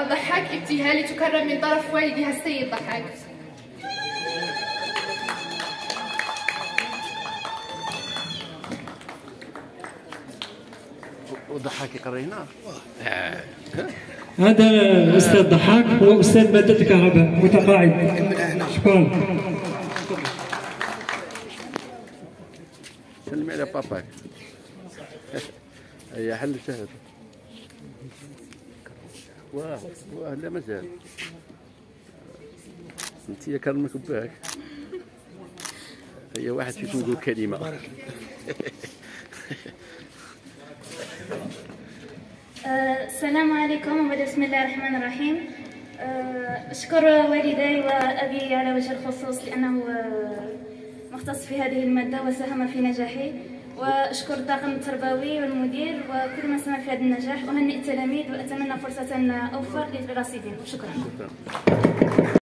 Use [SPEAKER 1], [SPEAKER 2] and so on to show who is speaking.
[SPEAKER 1] ضحاك ابتهالي تكرم من طرف والدها السيد ضحاك.
[SPEAKER 2] وضحاك يقرينا.
[SPEAKER 3] هذا الأستاذ ضحاك هو أستاذ مادة الكهرباء متقاعد. شكرا.
[SPEAKER 2] سلمي على باباك. هيا حل الشهادة. واه لا مازال. انت كرمك باك. هي واحد فيكم يقول كلمة.
[SPEAKER 4] السلام عليكم. بسم الله الرحمن الرحيم. أشكر والدي وأبي على وجه الخصوص لأنه مختص في هذه المادة وساهم في نجاحي، وأشكر الطاقم التربوي والمدير وكل من ساهم في هذا النجاح، وهنئ التلاميذ وأتمنى فرصة أوفر للرصيدين. شكرا.